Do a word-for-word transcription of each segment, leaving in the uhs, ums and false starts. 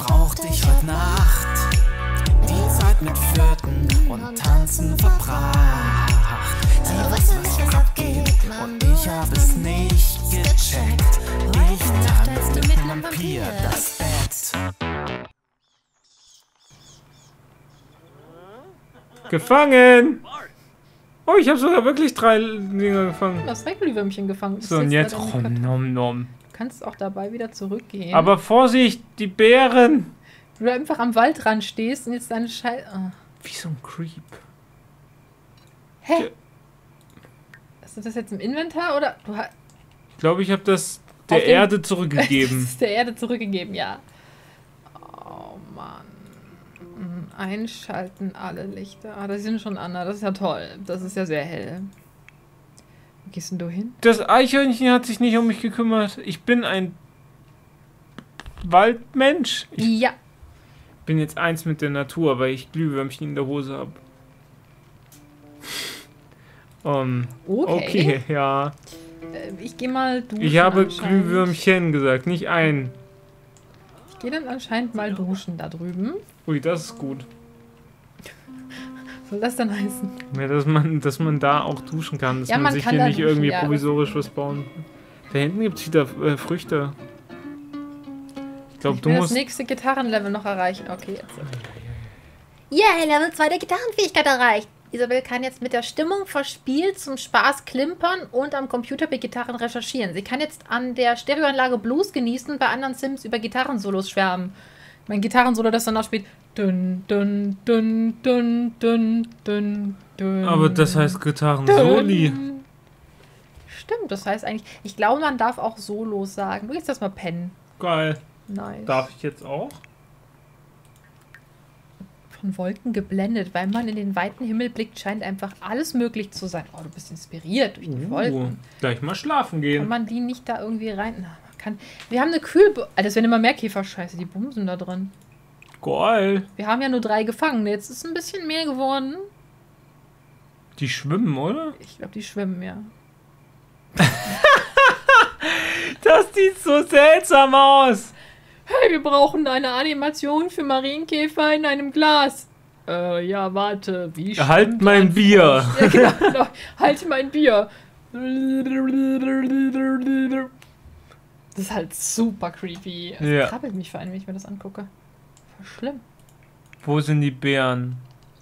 brauch dich heute Nacht. Die Zeit mit Flirten und Tanzen verbracht. Sie weiß, was abgeht und ich hab es nicht gecheckt. Ich tanze mit nem Vampir das Bett. Gefangen! Oh, ich habe sogar wirklich drei Dinger gefangen. Du hast Glühwürmchen gefangen. So, und jetzt rom, nom, nom. Du kannst auch dabei wieder zurückgehen. Aber Vorsicht, die Bären! Du einfach am Waldrand stehst und jetzt deine Scheiße... Oh. Wie so ein Creep. Hä? Hast du das jetzt im Inventar oder... Du hast... Ich glaube, ich habe das der Auf Erde den... zurückgegeben. Das ist der Erde zurückgegeben, ja. Oh Mann. Einschalten alle Lichter. Ah, das sind schon andere. Das ist ja toll. Das ist ja sehr hell. Wo gehst denn du hin? Das Eichhörnchen hat sich nicht um mich gekümmert. Ich bin ein Waldmensch. Ich Ja. bin jetzt eins mit der Natur, weil ich Glühwürmchen in der Hose habe. Um, Okay. okay, ja. Äh, Ich gehe mal duschen. Ich habe anscheinend. Glühwürmchen gesagt, nicht ein. Ich gehe dann anscheinend mal duschen da drüben. Ui, das ist gut. Was soll das denn heißen? Ja, dass man, dass man da auch duschen kann, dass Ja, man, man sich kann hier da nicht duschen, irgendwie ja, provisorisch was bauen. Da hinten gibt es wieder äh, Früchte. Ich glaube, Ich du will das musst. nächste Gitarrenlevel noch erreichen. Okay, jetzt. Yeah, Level zwei der Gitarrenfähigkeit erreicht. Isabel kann jetzt mit der Stimmung verspielt zum Spaß klimpern und am Computer bei Gitarren recherchieren. Sie kann jetzt an der Stereoanlage Blues genießen und bei anderen Sims über Gitarrensolos schwärmen. Mein Gitarrensolo, das danach spielt. Dun, dun, dun, dun, dun, dun, dun. Aber das heißt Gitarren-Soli. Dun. Stimmt, das heißt eigentlich. Ich glaube, man darf auch Solos sagen. Du gehst das mal pennen. Geil. Nice. Darf ich jetzt auch? Von Wolken geblendet, weil man in den weiten Himmel blickt, scheint einfach alles möglich zu sein. Oh, du bist inspiriert durch die Uh, Wolken. gleich mal schlafen Kann gehen. man die nicht da irgendwie rein... Na, man kann... Wir haben eine Kühlbox... Alter, das werden immer mehr Käferscheiße, die bumsen da drin. Geil. Wir haben ja nur drei Gefangene. Jetzt ist ein bisschen mehr geworden. Die schwimmen, oder? Ich glaube, die schwimmen, ja. Das sieht so seltsam aus. Hey, wir brauchen eine Animation für Marienkäfer in einem Glas. Äh, ja, warte. Wie Halt schwimmt mein ein Bier. Frosch? Ja, genau, genau. Halt mein Bier. Das ist halt super creepy. Es Ja. krabbelt mich vor allem, wenn ich mir das angucke. Voll schlimm. Wo sind die Bären?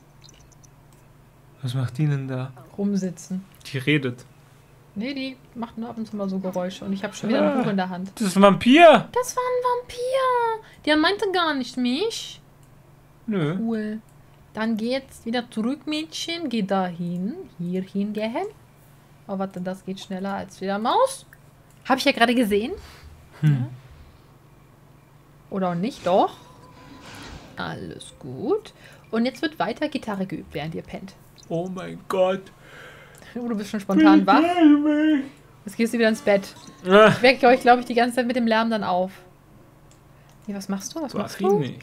Was macht die denn da? Rumsitzen. Die redet. Nee, die macht nur ab und zu mal so Geräusche. Und ich habe schon wieder ein Ah. Buch in der Hand. Das ist ein Vampir. Das war ein Vampir. Der meinte gar nicht mich. Nö. Cool. Dann geh jetzt wieder zurück, Mädchen. Geh da hin. Hier hingehen. Oh, warte, das geht schneller als wieder Maus. Habe ich ja gerade gesehen. Hm. Ja. Oder auch nicht, doch. Alles gut. Und jetzt wird weiter Gitarre geübt, während ihr pennt. Oh mein Gott. Oh, du bist schon spontan wach. Jetzt gehst du wieder ins Bett. Ah, Ich wecke euch, glaube ich, die ganze Zeit mit dem Lärm dann auf. Nee, was machst du? Was mach machst ich du? nicht.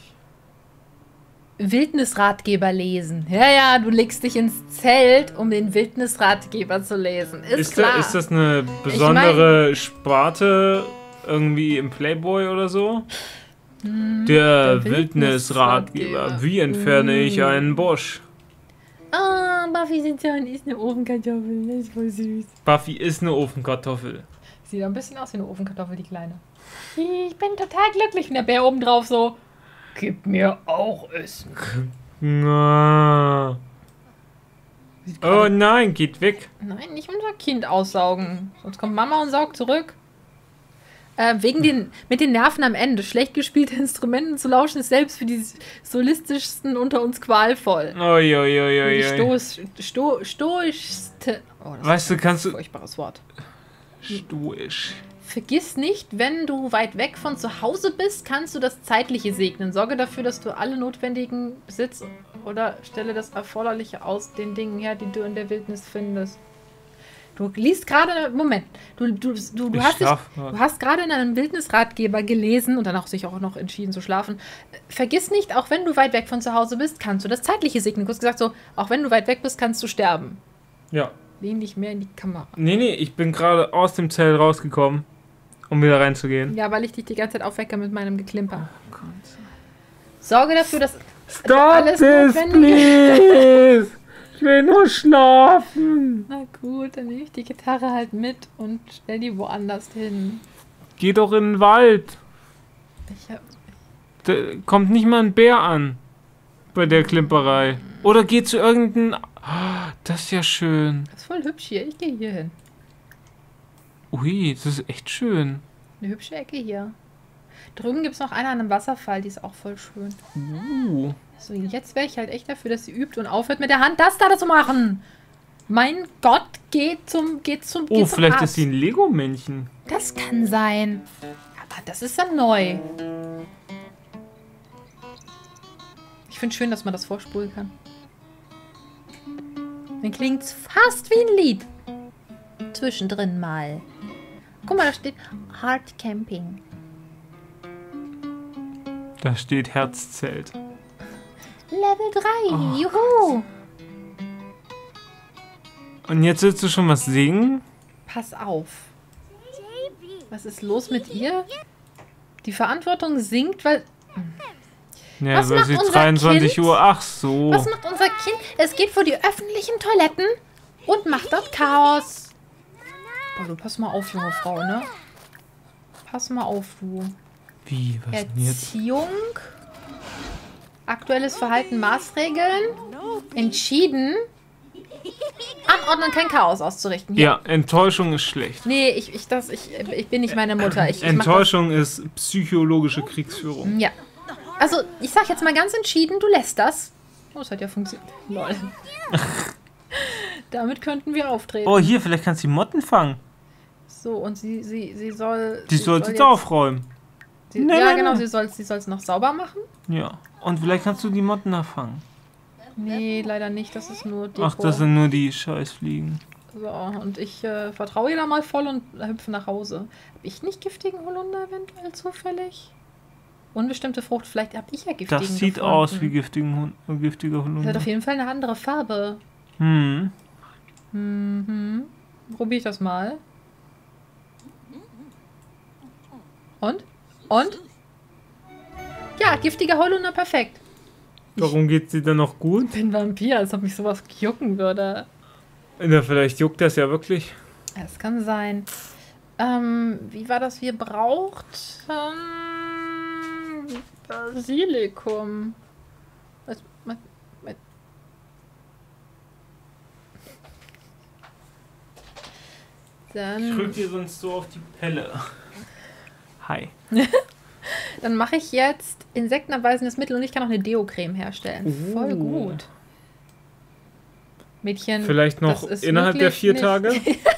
Wildnisratgeber lesen. Ja, ja, du legst dich ins Zelt, um den Wildnisratgeber zu lesen. Ist, Ist, klar. da, ist das eine besondere Sparte irgendwie im Playboy oder so? Der, Hm, der Wildnisratgeber. Wildnisratgeber. Wie entferne ich Uh. einen Busch? Ah, Buffy sitzt da und isst eine Ofenkartoffel. Das ist voll süß. Buffy ist eine Ofenkartoffel. Sieht ein bisschen aus wie eine Ofenkartoffel, die Kleine. Ich bin total glücklich. Und der Bär oben drauf so, gib mir auch Essen. Na. Sieht Oh gerade- nein, geht weg. Nein, nicht unser Kind aussaugen. Sonst kommt Mama und saugt zurück. Äh, wegen den, mit den Nerven am Ende. Schlecht gespielte Instrumenten zu lauschen ist selbst für die solistischsten unter uns qualvoll. Oi, oi, oi, oi, Die oi. stoisch, sto, stoischste... Oh, das Weißt ist du, ein kannst du- furchtbares Wort. Stoisch. Vergiss nicht, wenn du weit weg von zu Hause bist, kannst du das Zeitliche segnen. Sorge dafür, dass du alle notwendigen Besitz oder stelle das Erforderliche aus den Dingen her, die du in der Wildnis findest. Du liest gerade, Moment, du, du, du, du Ich hast, dich, schlaf grad. du hast gerade in einem Wildnisratgeber gelesen und dann auch sich auch noch entschieden zu schlafen. Vergiss nicht, auch wenn du weit weg von zu Hause bist, kannst du das Zeitliche segnen. Du hast gesagt so, auch wenn du weit weg bist, kannst du sterben. Ja. Lehn dich mehr in die Kamera. Nee, nee, ich bin gerade aus dem Zelt rausgekommen, um wieder reinzugehen. Ja, weil ich dich die ganze Zeit aufwecke mit meinem Geklimper. Oh Gott. Sorge dafür, dass Stop alles this, Notwendige... please! Ich will nur schlafen. Na gut, dann nehme ich die Gitarre halt mit und stell die woanders hin. Geh doch in den Wald. Ich hab... Da kommt nicht mal ein Bär an. Bei der Klimperei. Oder geh zu irgendeinem... Oh, das ist ja schön. Das ist voll hübsch hier. Ich gehe hier hin. Ui, das ist echt schön. Eine hübsche Ecke hier. Drüben gibt es noch eine an einem Wasserfall, die ist auch voll schön. Uh. So, jetzt wäre ich halt echt dafür, dass sie übt und aufhört mit der Hand das da zu machen. Mein Gott, geht zum, geht zum, Oh, geht zum vielleicht Arzt. ist sie ein Lego-Männchen. Das kann sein. Aber das ist dann neu. Ich finde schön, dass man das vorspulen kann. Dann klingt es fast wie ein Lied. Zwischendrin mal. Guck mal, da steht Hard Camping. Da steht Herzzelt. Level drei. Oh. Juhu. Und jetzt willst du schon was singen? Pass auf. Was ist los mit ihr? Die Verantwortung sinkt, weil... Ja, Was weil macht sie unser dreiundzwanzig Kind? Uhr. Ach so. Was macht unser Kind? Es geht vor die öffentlichen Toiletten und macht dort Chaos. Boah, du pass mal auf, junge Frau, ne? Pass mal auf, du. Wie? Was denn jetzt? Erziehung. Aktuelles Verhalten, Maßregeln. Entschieden. Anordnen, kein Chaos auszurichten. Hier. Ja, Enttäuschung ist schlecht. Nee, ich, ich, das, ich, ich bin nicht meine Mutter. Ich, ich mach Enttäuschung ist psychologische Kriegsführung. das. Ja. Also, ich sag jetzt mal ganz entschieden, du lässt das. Oh, das hat ja funktioniert. Lol. Damit könnten wir auftreten. Oh, hier, vielleicht kannst du die Motten fangen. So, und sie, sie, sie soll... Die sie soll soll jetzt jetzt- aufräumen. Sie, Nee, ja, nee, genau, nee. sie soll es sie soll's noch sauber machen. Ja. Und vielleicht kannst du die Motten da fangen. Nee, leider nicht, das ist nur Deko. Ach, das sind nur die Scheißfliegen. So, und ich äh, vertraue ihr da mal voll und hüpfe nach Hause. Hab ich nicht giftigen Holunder eventuell zufällig? Unbestimmte Frucht, vielleicht habe ich ja giftigen Das sieht gefunden. aus wie giftigen Hund, giftiger Das hat Holunder. auf jeden Fall eine andere Farbe. Hm. Mhm. Probier ich das mal. Und? Und? Ja, giftiger Holunder, perfekt. Warum geht's dir dann noch gut? Ich bin Vampir, als ob mich sowas jucken würde. Ja, vielleicht juckt das ja wirklich. Es kann sein. Ähm, wie war das? Wir brauchten Basilikum. Was, was, was? Ich Dann, drück dir sonst so auf die Pelle. Hi. dann mache ich jetzt insektenabweisendes Mittel und ich kann auch eine Deo-Creme herstellen. Voll Uh. gut. Mädchen. Vielleicht noch das ist innerhalb der wirklich vier nicht- Tage?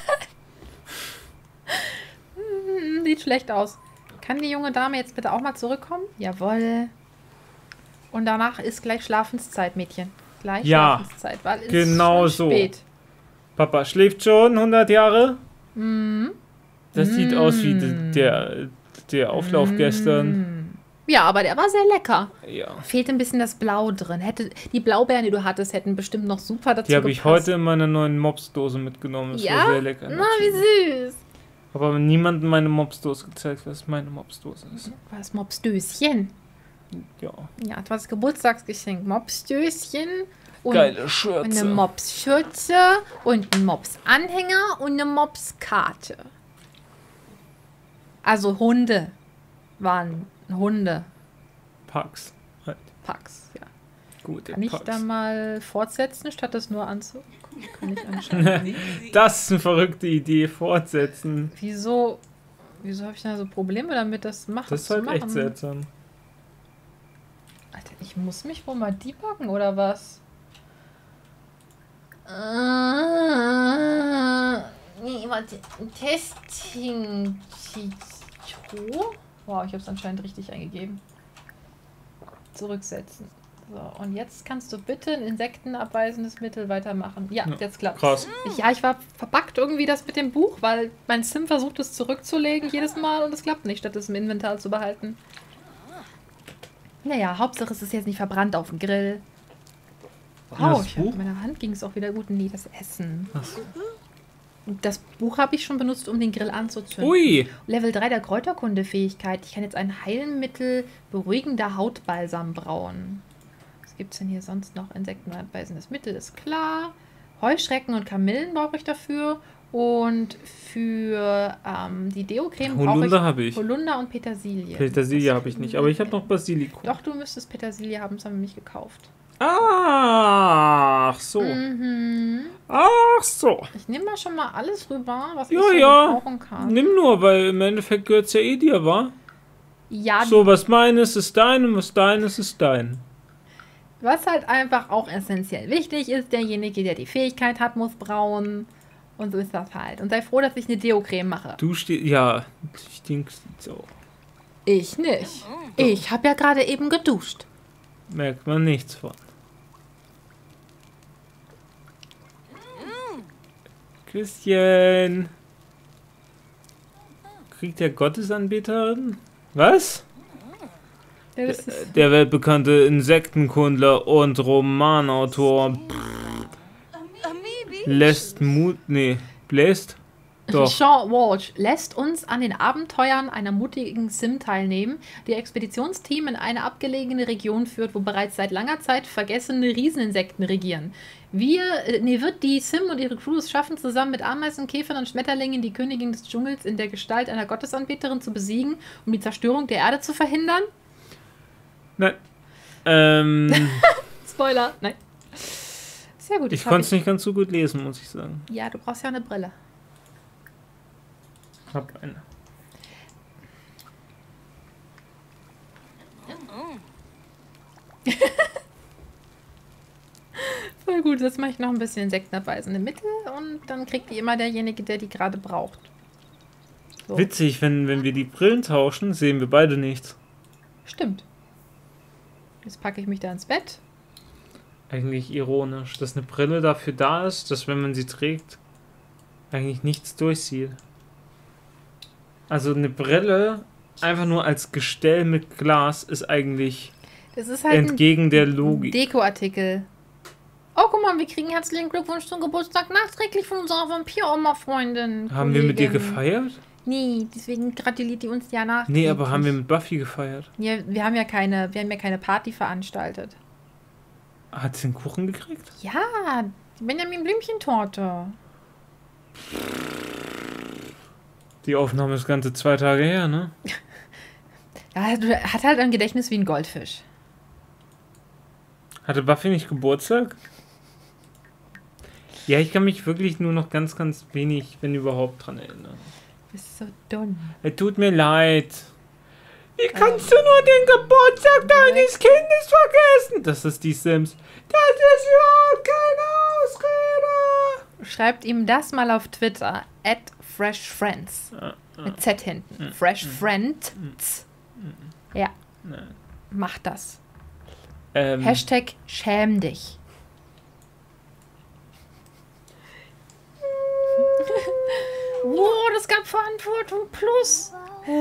Hm, Sieht schlecht aus. Kann die junge Dame jetzt bitte auch mal zurückkommen? Jawohl. Und danach ist gleich Schlafenszeit, Mädchen. Gleich Ja, Schlafenszeit, weil es genau ist schon so. spät. Papa schläft schon hundert Jahre. Mhm. Das sieht Mm. aus wie de- der, der Auflauf gestern. Ja, aber der war sehr lecker. Ja. Fehlt ein bisschen das Blau drin. Hätte, die Blaubeeren, die du hattest, hätten bestimmt noch super dazu Die habe ich gepasst. heute in meiner neuen Mopsdose mitgenommen. Das Ja? war sehr lecker. Na, wie süß. Aber niemandem meine Mopsdose gezeigt, was meine Mopsdose ist. Was Mopsdöschen. Ja. Ja, das war das Geburtstagsgeschenk. Mopsdöschen. Und Geile eine Schürze. Mops-Schürze und ein Mops-Anhänger und eine Mops-Karte. Also Hunde waren Hunde. Pax. Halt. Packs, ja. Gute Kann ich Pax. da mal fortsetzen, statt das nur anzugucken? Kann ich anschauen. Das ist eine verrückte Idee. Fortsetzen. Wieso, wieso habe ich da so Probleme damit, das machen Das ist zu halt machen? echt seltsam. Alter, ich muss mich wohl mal debuggen, oder was? Äh, nee, warte. Testing. Wow, ich habe es anscheinend richtig eingegeben. Zurücksetzen. So, und jetzt kannst du bitte ein insektenabweisendes Mittel weitermachen. Ja, Ja, jetzt klappt's. krass. Ich, ja, ich war verbuggt irgendwie das mit dem Buch, weil mein Sim versucht es zurückzulegen jedes Mal und es klappt nicht, statt es im Inventar zu behalten. Naja, Hauptsache es ist jetzt nicht verbrannt auf dem Grill. Ja, Wow, das ich hab, Buch? meiner Hand ging es auch wieder gut. Nee, das Essen. Ach so. Das Buch habe ich schon benutzt, um den Grill anzuzünden. Ui. Level drei der Kräuterkunde-Fähigkeit. Ich kann jetzt ein Heilmittel beruhigender Hautbalsam brauen. Was gibt es denn hier sonst noch? Insektenbeißendes Mittel ist klar. Heuschrecken und Kamillen brauche ich dafür. Und für ähm, die Deo-Creme brauche Holunder habe ich. Holunder und Petersilie. Petersilie habe ich nicht, aber ich habe noch Basilikum. Doch, du müsstest Petersilie haben, das haben wir nämlich gekauft. Ach so. Mhm. Ach so. Ich nehme mal schon mal alles rüber, was Ja, ich so ja. brauchen kann. Nimm nur, weil im Endeffekt gehört es ja eh dir, wa? Ja, So, was meines ist dein und was deines ist dein. was halt einfach auch essentiell wichtig ist, derjenige, der die Fähigkeit hat, muss brauen. Und so ist das halt. Und sei froh, dass ich eine Deo-Creme mache. Du stehst, ja, stinkst so. Ich nicht. Ich habe ja gerade eben geduscht. Merkt man nichts von. Küsschen. Kriegt der Gottesanbeterin? Was? Ja, das ist, Der weltbekannte Insektenkundler und Romanautor lässt Mut. Nee, bläst? Doch. Sean Walsh lässt uns an den Abenteuern einer mutigen Sim teilnehmen, die Expeditionsteam in eine abgelegene Region führt, wo bereits seit langer Zeit vergessene Rieseninsekten regieren. Wir, äh, nee, wird die Sim und ihre Crew es schaffen, zusammen mit Ameisen, Käfern und Schmetterlingen die Königin des Dschungels in der Gestalt einer Gottesanbeterin zu besiegen, um die Zerstörung der Erde zu verhindern? Nein. Ähm, Spoiler, nein. Sehr gut. ich hab konnte es nicht ganz so gut lesen, muss ich sagen. Ja, du brauchst ja eine Brille. Hab eine. Voll gut, jetzt mache ich noch ein bisschen insektenabweisende Mittel und dann kriegt die immer derjenige, der die gerade braucht. So. Witzig, wenn, wenn wir die Brillen tauschen, sehen wir beide nichts. Stimmt. Jetzt packe ich mich da ins Bett. Eigentlich ironisch, dass eine Brille dafür da ist, dass wenn man sie trägt, eigentlich nichts durchsieht. Also eine Brille einfach nur als Gestell mit Glas ist eigentlich Das ist halt entgegen ein der Logik. Dekoartikel. Oh, guck mal, wir kriegen herzlichen Glückwunsch zum Geburtstag nachträglich von unserer Vampir-Oma-Freundin. Haben wir mit dir Kollegin. gefeiert? Nee, deswegen gratuliert die uns ja nachträglich. Nee, aber haben wir mit Buffy gefeiert? Ja, wir haben ja keine, wir haben ja keine Party veranstaltet. Hat sie einen Kuchen gekriegt? Ja, die Benjamin Blümchen-Torte. Die Aufnahme ist ganze zwei Tage her, ne? Ja, hat halt ein Gedächtnis wie ein Goldfisch. Hatte Buffy nicht Geburtstag? Ja, ich kann mich wirklich nur noch ganz, ganz wenig, wenn überhaupt, dran erinnern. Du bist so dumm. Es tut mir leid. Wie kannst du nur den Geburtstag deines Kindes vergessen? Das ist die Sims. Das ist überhaupt keine Ausrede. Schreibt ihm das mal auf Twitter. At freshfriends. Ah, ah. Mit Z hinten. Mm, Fresh mm, Friends. Ja, Nein. mach das. Ähm, Hashtag schäm dich. Wow, das gab Verantwortung plus.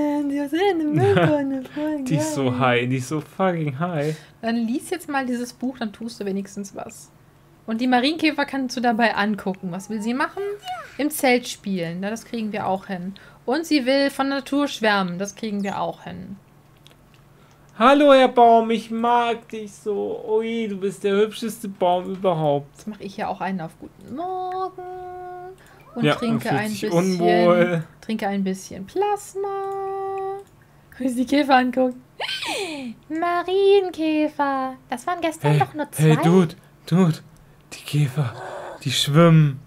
die ist so high, die ist so fucking high. Dann lies jetzt mal dieses Buch, dann tust du wenigstens was. Und die Marienkäfer kannst du dabei angucken. Was will sie machen? Im Zelt spielen. Na, das kriegen wir auch hin. Und sie will von Natur schwärmen. Das kriegen wir auch hin. Hallo, Herr Baum, ich mag dich so. Ui, du bist der hübscheste Baum überhaupt. Jetzt mache ich ja auch einen auf Guten Morgen. Und Ja, trinke und fühlt ein sich bisschen. unwohl. Trinke ein bisschen Plasma. Wie sie die Käfer angucken. Marienkäfer. Das waren gestern Hey, doch nur zwei. hey, Dude, Dude, die Käfer, die schwimmen.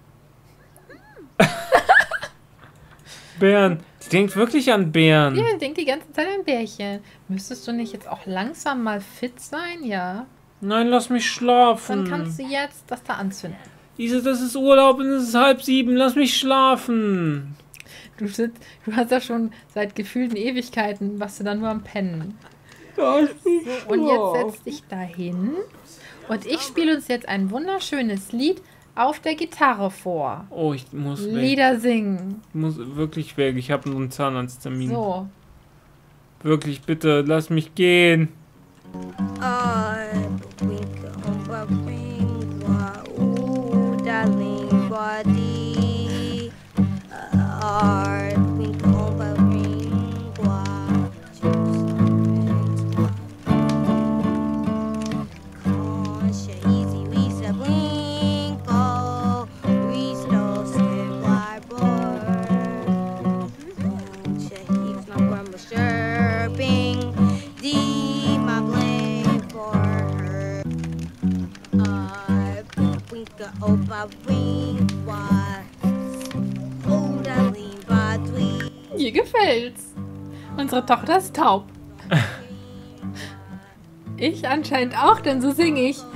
Bären, die denkt wirklich an Bären. Ja, ich denke die ganze Zeit an Bärchen. Müsstest du nicht jetzt auch langsam mal fit sein? Ja. Nein, lass mich schlafen. Dann kannst du jetzt das da anzünden. Isa, das ist Urlaub und es ist halb sieben, lass mich schlafen. Du, sitzt, du hast ja schon seit gefühlten Ewigkeiten, was du dann nur am Pennen. Lass mich So, und jetzt setz dich da hin. Und ich spiele uns jetzt ein wunderschönes Lied auf der Gitarre vor. Oh, ich muss weg. Lieder singen. Ich muss wirklich weg. Ich habe einen Zahnarzttermin. So. Wirklich, bitte, lass mich gehen. Ooh, darling body. Mir gefällt's. Unsere Tochter ist taub. Ich anscheinend auch, denn so singe ich.